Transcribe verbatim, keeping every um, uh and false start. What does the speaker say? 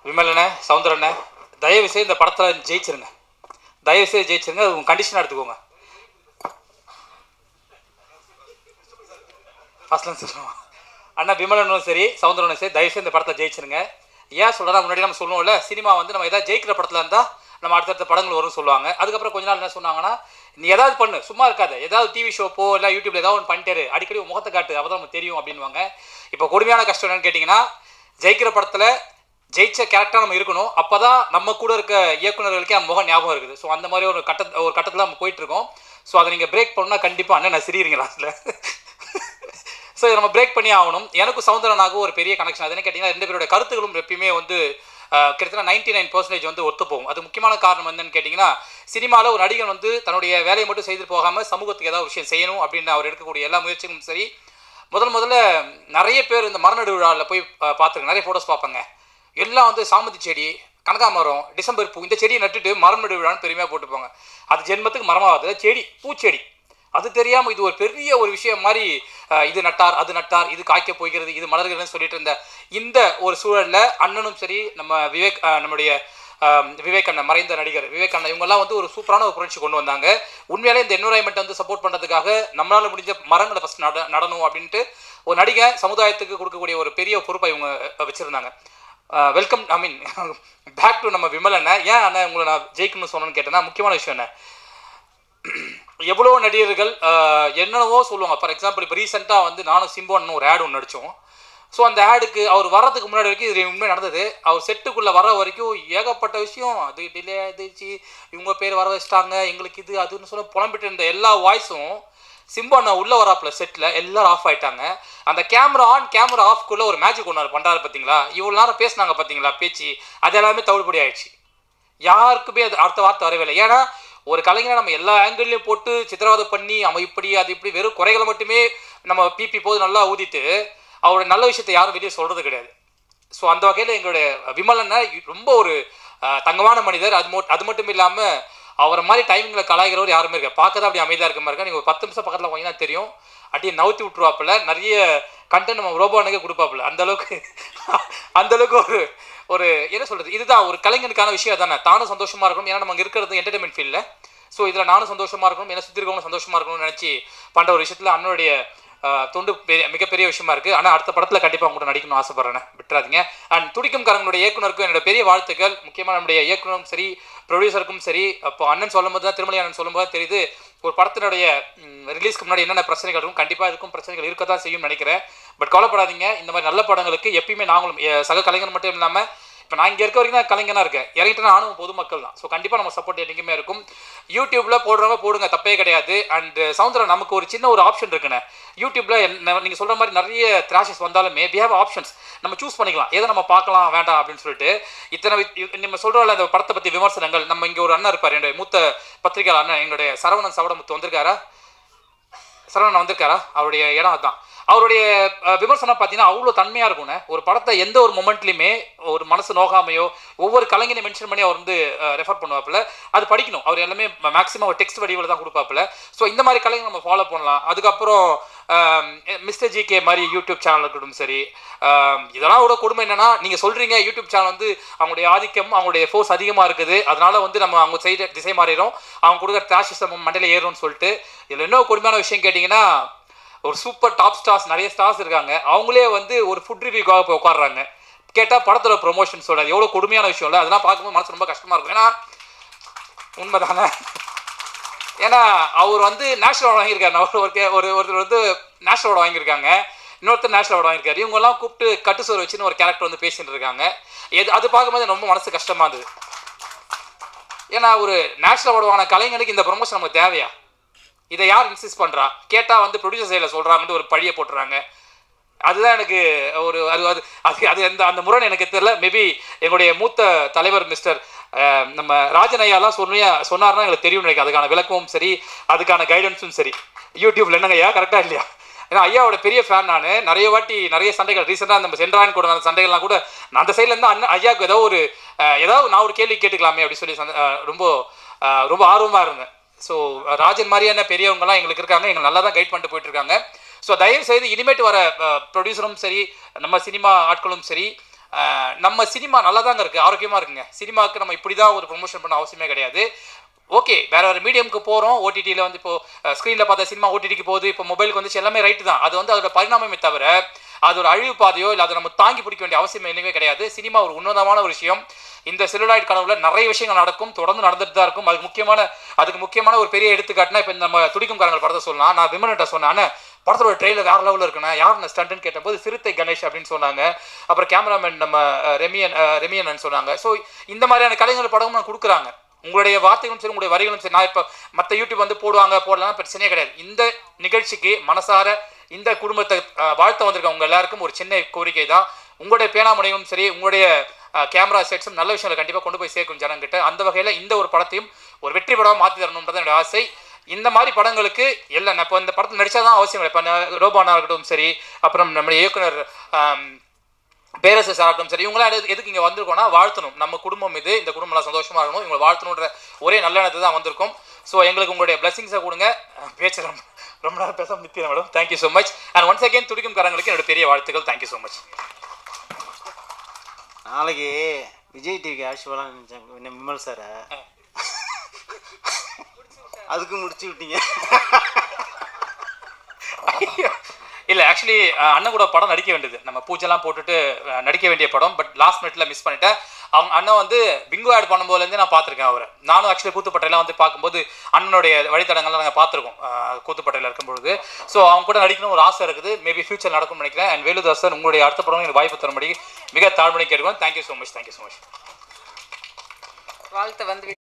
விமலண்ணே, சவுந்தரண்ணே, தயவுசெய்து இந்த படத்தில் ஜெயிச்சிருங்க. தயவுசெய்து ஜெயிச்சிருங்க. அது உங்கள் கண்டிஷனாக எடுத்துக்கோங்க. ஃபஸ்ட்லாம் சொல்லுவோம் அண்ணா விமலனும் சரி சவுந்தரனும் சரி தயவுசெய்து இந்த படத்தை ஜெயிச்சிருங்க. ஏன் சொல்கிறதா, முன்னாடி நம்ம சொல்லுவோம்ல, சினிமா வந்து நம்ம எதாவது ஜெயிக்கிற படத்தில் இருந்தால் நம்ம அடுத்தடுத்த படங்கள் வரும்னு சொல்லுவாங்க. அதுக்கப்புறம் கொஞ்ச நாள் என்ன சொன்னாங்கன்னா, நீ ஏதாவது பண்ணு, சும்மா இருக்காது, ஏதாவது டிவி ஷோ போ, இல்லை யூடியூப்ல ஏதாவது ஒன்று பண்ணிட்டேரு, அடிக்கடி முகத்தை காட்டு, அப்போ தான் நமக்கு தெரியும் அப்படின்வாங்க. இப்போ கொடுமையான கஷ்டம் என்னன்னு கேட்டிங்கன்னா, ஜெயிக்கிற படத்தில் ஜெயிச்ச கேரக்டராக நம்ம இருக்கணும். அப்போ தான் நம்ம கூட இருக்க இயக்குநர்களுக்கே அந்த முகம் ஞாபகம் இருக்குது. ஸோ அந்த மாதிரி ஒரு கட்ட ஒரு கட்டத்தில் நம்ம போயிட்டுருக்கோம். ஸோ அதை நீங்கள் பிரேக் பண்ணணும்னா கண்டிப்பாக அண்ணன் நான் சிரிக்கிறீங்க லாஸ்ட்டில். ஸோ இதை நம்ம பிரேக் பண்ணி ஆகணும். எனக்கும் சவுந்தரனாகவும் ஒரு பெரிய கனெக்ஷன். அது என்ன கேட்டிங்கன்னா, ரெண்டு பேரோட கருத்துக்களும் எப்பயுமே வந்து கிட்டத்தட்ட நைன்டி நைன் பர்சன்டேஜ் வந்து ஒத்து போகும். அது முக்கியமான காரணம் என்னன்னு கேட்டிங்கன்னா, சினிமாவில் ஒரு நடிகன் வந்து தன்னுடைய வேலையை மட்டும் செய்து போகாமல் சமூகத்துக்கு ஏதாவது விஷயம் செய்யணும் அப்படின்னு அவர் எடுக்கக்கூடிய எல்லா முயற்சிகளும் சரி. முதல் முதல்ல நிறைய பேர் இந்த மரநடு விழாவில் போய் பார்த்துருங்க, நிறைய ஃபோட்டோஸ் பார்ப்பாங்க. எல்லாம் வந்து சாமந்தி செடி, கனகாமரம், டிசம்பர் பூ, இந்த செடியை நட்டுட்டு மரம் நடு விழான்னு பெருமையாக போட்டுப்பாங்க. அது ஜென்மத்துக்கு மரமாகாது, செடி, பூச்செடி. அது தெரியாமல் இது ஒரு பெரிய ஒரு விஷயம் மாதிரி இது நட்டார், அது நட்டார், இது காய்க்க போகிறது, இது மலர்கிறதுன்னு சொல்லிட்டு இருந்த இந்த ஒரு சூழலில் அண்ணனும் சரி, நம்ம விவேக் நம்முடைய விவேக் அண்ணன், மறைந்த நடிகர் விவேக் அண்ணன், இவங்கெல்லாம் வந்து ஒரு சூப்பரான ஒரு புரட்சி கொண்டு வந்தாங்க. உண்மையிலே இந்த என்விரான்மெண்ட் வந்து சப்போர்ட் பண்ணுறதுக்காக நம்மளால் முடிஞ்ச மரங்களை ஃபஸ்ட் நட நடணும் அப்படின்ட்டு ஒரு நடிகை சமுதாயத்துக்கு கொடுக்கக்கூடிய ஒரு பெரிய பொறுப்பை இவங்க வச்சுருந்தாங்க. Welcome, I mean back to நம்ம விமல் அண்ணன். ஏன் அண்ணன் உங்களை நான் ஜெயிக்கணும்னு சொன்னேன்னு கேட்டேன்னா, முக்கியமான விஷயம் என்ன, எவ்வளோ நடிகர்கள் என்னென்னவோ சொல்லுவாங்க. ஃபார் எக்ஸாம்பிள் இப்போ ரீசெண்டாக வந்து நானும் சிம்போன்னு ஒரு ஆட் ஒன்று நடித்தோம். ஸோ அந்த ஆடுக்கு அவர் வர்றதுக்கு முன்னாடி வரைக்கும் இது உண்மை நடந்தது. அவர் செட்டுக்குள்ளே வர வரைக்கும் ஏகப்பட்ட விஷயம், அது டிலே ஆகிடுச்சு, இவங்க பேர் வர வச்சிட்டாங்க, எங்களுக்கு இது அதுன்னு சொல்ல புலம்பிட்டு இருந்த எல்லா வாய்ஸும் சிம்பு அண்ணா உள்ளே வராப்பில் செட்டில் எல்லோரும் ஆஃப் ஆகிட்டாங்க. அந்த கேமரா ஆன் கேமரா ஆஃப்குள்ளே ஒரு மேஜிக் ஒன்று பண்ணுறாரு பார்த்தீங்களா, இவ்வளோ நேரம் பேசினாங்க பார்த்தீங்களா பேச்சு, அது எல்லாமே தவிடுபடி ஆயிடுச்சு. யாருக்குமே அது அடுத்த வார்த்தை வரவே இல்லை. ஏன்னா ஒரு கலைஞரை நம்ம எல்லா ஆங்கிள்லையும் போட்டு சித்திரவதை பண்ணி அவன் இப்படி அது இப்படி வெறும் குறைகளை மட்டுமே நம்ம பிபி போது நல்லா ஊதிட்டு அவருடைய நல்ல விஷயத்தை யாரும் வெளியே சொல்கிறது கிடையாது. ஸோ அந்த வகையில் எங்களுடைய விமலன்னா ரொம்ப ஒரு தங்கமான மனிதர். அது மொ அது மட்டும் இல்லாமல் அவரை மாதிரி டைமிங்கில் கலாய்கிறவர் யாருமே இருக்கா, பார்க்க தான் அப்படி அமைதியாக இருக்க மாதிரி இருக்கா. நீங்கள் ஒரு பத்து நிமிஷம் பக்கத்தில் போனீங்கன்னா தெரியும், அப்படியே நவுத்தி விட்டுருவாப்பில், நிறைய கண்டென்ட் நம்ம ரோபோனுக்கே கொடுப்பாப்புல. அந்தளவுக்கு அந்தளவுக்கு ஒரு ஒரு என்ன சொல்கிறது, இதுதான் ஒரு கலைஞனுக்கான விஷயம் தானே. தானும் சந்தோஷமாக இருக்கணும், ஏன்னா நம்ம இருக்கிறது என்டர்டைன்மெண்ட் ஃபீல்டில். ஸோ இதில் நானும் சந்தோஷமாக இருக்கணும், என்ன சுற்றி இருக்கவங்களும் சந்தோஷமாக இருக்கணும்னு நினச்சி பண்ணுற ஒரு விஷயத்தில் அண்ணனுடைய தொண்டு பெரிய மிகப்பெரிய விஷயமா இருக்குது. ஆனால் அடுத்த படத்தில் கண்டிப்பாக உங்கள்கிட்ட நடிக்கணும்னு ஆசைப்பட்றேன், விட்டுறாதீங்க. அண்ட் துடிக்கும் கரங்களுடைய இயக்குனருக்கும் என்னோட பெரிய வாழ்த்துக்கள். முக்கியமாக நம்முடைய இயக்குனரும் சரி, ப்ரொடியூசருக்கும் சரி. அப்போ அண்ணன் சொல்லும்போது தான், திருமலை அண்ணன் சொல்லும்போது தான் தெரியுது ஒரு படத்தினுடைய ரிலீஸ்க்கு முன்னாடி என்னென்ன பிரச்சனைகள் இருக்கும். கண்டிப்பாக இருக்கும் பிரச்சனைகள் இருக்க தான் செய்யும்னு நினைக்கிறேன். பட் கவலைப்படாதீங்க, இந்த மாதிரி நல்ல படங்களுக்கு எப்பயுமே நாங்களும் சக கலைஞர் மட்டும் இல்லாமல், இப்போ நான் இங்கே இருக்க வரைக்கும் தான் கலைஞனாக இருக்கேன், இறங்கிட்டு நானும் பொதுமக்கள் தான். ஸோ கண்டிப்பாக நம்ம சப்போர்ட் என்றைக்குமே இருக்கும். யூடியூப்பில் போடுறவங்க போடுங்க, தப்பே கிடையாது. அண்ட் சவுந்தரம் நமக்கு ஒரு சின்ன ஒரு ஆப்ஷன் இருக்குண்ணே. யூடியூப்பில் நீங்கள் சொல்கிற மாதிரி நிறைய த்ராஷஸ் வந்தாலுமே வி ஹேவ் ஆப்ஷன்ஸ், நம்ம சூஸ் பண்ணிக்கலாம் எதை நம்ம பார்க்கலாம் வேண்டாம் அப்படின்னு சொல்லிட்டு. இத்தனை நம்ம சொல்கிறோம்ல இந்த படத்தை பற்றி விமர்சனங்கள், நம்ம இங்கே ஒரு அண்ணன் இருப்பார், என்னுடைய மூத்த பத்திரிகையாளர் அண்ணன், என்னுடைய சரவணன் சவடமுத்து வந்திருக்காரா, சரவணன் வந்திருக்காரா, அவருடைய இடம் அதுதான். அவருடைய விமர்சனம் பார்த்தீங்கன்னா அவ்வளோ தன்மையாக இருக்கும்ண்ணே. ஒரு படத்தை எந்த ஒரு மொமெண்ட்லையுமே ஒரு மனசு நோகாமையோ ஒவ்வொரு கலைஞனை மென்ஷன் பண்ணி அவர் வந்து ரெஃபர் பண்ணுவாப்பில். அது படிக்கணும், அவர் எல்லாமே மேக்ஸிமம் ஒரு டெக்ஸ்ட் வடிவில் தான் கொடுப்பாப்பில். ஸோ இந்த மாதிரி கலைஞர் நம்ம ஃபாலோ பண்ணலாம். அதுக்கப்புறம் மிஸ்டர் ஜி கே மாதிரி யூடியூப் சேனல் இருக்கட்டும் சரி. இதெல்லாம் கூட கொடுமை என்னென்னா, நீங்கள் சொல்கிறீங்க யூடியூப் சேனல் வந்து அவங்களுடைய ஆதிக்கம், அவங்களுடைய ஃபோர்ஸ் அதிகமாக இருக்குது, அதனால வந்து நம்ம அவங்க சைடு திசை மாறிடும், அவங்க கொடுக்குற ட்ராஷிசம் மண்டையில் ஏறும்னு சொல்லிட்டு. இதில் இன்னும் கொடுமையான விஷயம் கேட்டிங்கன்னா, ஒரு சூப்பர் டாப் ஸ்டார்ஸ், நிறைய ஸ்டார்ஸ் இருக்காங்க, அவங்களே வந்து ஒரு ஃபுட் ரிவ்யூக்காக போய் உட்காடுறாங்க. கேட்டால் படத்தோட ப்ரொமோஷன் சொல்கிறார். எவ்வளோ கொடுமையான விஷயம் இல்லை, அதெல்லாம் பார்க்கும்போது மனசு ரொம்ப கஷ்டமாக இருக்கும். ஏன்னா உண்மை தானே, ஏன்னா அவர் வந்து நேஷனல் அவார்டு வாங்கியிருக்காரு, அவர் ஒரு ஒருத்தர் வந்து நேஷனல் அவார்டு வாங்கியிருக்காங்க, இன்னொருத்தர் நேஷனல் அவார்டு வாங்கியிருக்காரு. இவங்கெல்லாம் கூப்பிட்டு கட்டு சோறு வச்சுன்னு ஒரு கேரக்டர் வந்து பேசிட்டு இருக்காங்க. எது அது பார்க்கும்போது ரொம்ப மனசு கஷ்டமாக இருந்தது. ஏன்னா ஒரு நேஷனல் அவார்டு வாங்கின கலைஞனுக்கு இந்த ப்ரொமோஷன் நமக்கு தேவையா? இதை யார் இன்சிஸ்ட் பண்ணுறா? கேட்டால் வந்து ப்ரொடியூசர் சைடில் சொல்கிறாங்கன்ட்டு ஒரு பழியை போட்டுறாங்க. அதுதான் எனக்கு ஒரு அது அது அது அது அந்த அந்த முரண் எனக்கு தெரியல. மேபி எங்களுடைய மூத்த தலைவர் மிஸ்டர் நம்ம ராஜன் ஐயாலாம் சொன்னியா சொன்னார்னா எங்களுக்கு தெரியும் நினைக்கிறேன். அதுக்கான விளக்கமும் சரி, அதுக்கான கைடன்ஸும் சரி. யூடியூப்ல என்னங்க ஐயா கரெக்டாக இல்லையா? ஏன்னா ஐயாவோட பெரிய ஃபேன் நான். நிறைய வாட்டி நிறைய சண்டைகள் ரீசெண்டாக நம்ம சென்றாயின் கூட அந்த சண்டைகள்லாம் கூட நான் அந்த சைடில் இருந்தால் அண்ணன் ஐயாவுக்கு ஏதோ ஒரு ஏதாவது நான் ஒரு கேள்வி கேட்டுக்கலாமே அப்படின்னு சொல்லி சண்டை ரொம்ப ரொம்ப ஆர்வமாக இருந்தேன். ஸோ ராஜன் மாதிரியான பெரியவங்கலாம் எங்களுக்கு இருக்காங்க, எங்களை நல்லா தான் கைட் பண்ணிட்டு போயிட்டுருக்காங்க. ஸோ தயவு செய்து இனிமேட்டு வர ப்ரொடியூசரும் சரி, நம்ம சினிமா ஆட்களும் சரி, நம்ம சினிமா நல்லா தாங்க இருக்குது, ஆரோக்கியமாக இருக்குங்க. சினிமாவுக்கு நம்ம இப்படி தான் ஒரு ப்ரொமோஷன் பண்ண அவசியமே கிடையாது. ஓகே, வேறு வேறு மீடியமுக்கு போகிறோம், ஓடிடியில் வந்து இப்போது ஸ்க்ரீனில் பார்த்த சினிமா ஓடிடிக்கு போகுது, இப்போ மொபைலுக்கு வந்துச்சு, எல்லாமே ரைட்டு தான். அது வந்து அதோட பரிணாமமே தவிர அது ஒரு அழிவு பாதையோ இல்லை அதை நம்ம தாங்கி பிடிக்க வேண்டிய அவசியம் என்னவே கிடையாது. சினிமா ஒரு உன்னதமான ஒரு விஷயம். இந்த செல்லுலாய்ட் கனவுல நிறைய விஷயங்கள் நடக்கும், தொடர்ந்து நடந்துட்டு தான் இருக்கும். அதுக்கு முக்கியமான அதுக்கு முக்கியமான ஒரு பெரிய எடுத்துக்காட்டுனா இப்போ நம்ம துடிக்கும் கரங்கள் படத்தை சொல்லலாம். நான் விமன்கிட்ட சொன்னேன், படத்தோட ட்ரெயிலர் வேறு லெவலில் இருக்குண்ணா, யார் ஸ்டண்ட்னு கேட்டபோது சிறுத்தை கணேஷ் அப்படின்னு சொன்னாங்க. அப்புறம் கேமராமேன் நம்ம ரெமியன் ரெமியன் சொன்னாங்க. ஸோ இந்த மாதிரியான கலைஞர்கள் படமும் நான் கொடுக்குறாங்க. உங்களுடைய வார்த்தைகளும் சரி, உங்களுடைய வரிகளும் சரி. நான் இப்போ மற்ற யூடியூப் வந்து போடுவாங்க போடலாம் பிரச்சனையே கிடையாது. இந்த நிகழ்ச்சிக்கு மனசார இந்த குடும்பத்தை வாழ்த்த வந்திருக்க உங்கள் எல்லாருக்கும் ஒரு சின்ன கோரிக்கை தான். உங்களுடைய பேனாமுனையும் சரி, உங்களுடைய கேமரா செட்ஸும் நல்ல விஷயங்களை கண்டிப்பாக கொண்டு போய் சேர்க்கும் ஜனங்கிட்ட. அந்த வகையில் இந்த ஒரு படத்தையும் ஒரு வெற்றி படமாக மாற்றி தரணுன்றது என்னோட ஆசை. இந்த மாதிரி படங்களுக்கு எல்லாம் இப்போ இந்த படத்தில் நடித்தா தான் அவசியம் இல்லை. இப்போ ரோபானா இருக்கட்டும் சரி, அப்புறம் நம்முடைய இயக்குனர் பேரரசு சாராட்டும் சரி, இவங்களாம் எதுக்கு இங்கே வந்திருக்கோம்னா வாழ்த்தணும். நம்ம குடும்பம் இது, இந்த குடும்பம்லாம் சந்தோஷமாக இருக்கணும், இவங்களை வாழ்த்தணுன்ற ஒரே நல்ல எண்ணத்தை தான் வந்திருக்கும். ஸோ எங்களுக்கு உங்களுடைய பிளஸிங்ஸை கொடுங்க. பேச்சு ரொம்ப ரொம்ப நேரம் பேச நிற்கிறேன் madam. Thank you so much. And once again துடிக்கும் காரங்களுக்கு என்னோட பெரிய வாழ்த்துக்கள். Thank you so much. நாளைக்கு விஜய் டிவிக்கு ஆக்சுவலாக நினச்சாங்க விமல் சாரை, அதுக்கு முடிச்சு விட்டீங்க. இல்லை, ஆக்சுவலி அண்ணன் கூட படம் நடிக்க வேண்டியது, நம்ம பூஜைலாம் போட்டுட்டு நடிக்க வேண்டிய படம். பட் லாஸ்ட் மினிட்ல மிஸ் பண்ணிட்டேன். அவங்க அண்ணன் வந்து பிங்கோ ஆட் பண்ணும்போதுலேருந்து நான் பார்த்துருக்கேன் அவரை. நானும் ஆக்சுவலி கூத்துப்பட்டையெல்லாம் வந்து பார்க்கும்போது அண்ணனுடைய வழித்தடங்கள்லாம் நாங்கள் பார்த்துருக்கோம் கூத்துப்பட்டையில் இருக்கும்பொழுது. ஸோ அவங்க கூட நடிக்கணும் ஒரு ஆசை இருக்குது. மேபி ஃபியூச்சர் நடக்கும்னு நினைக்கிறேன். அண்ட் வேலுதாசன் உங்களுடைய அடுத்த படம் எனக்கு வாய்ப்பு தரும்படி மிக தாழ்மணி கேட்குறோம். Thank you so much. Thank you so much. வாழ்த்து வந்து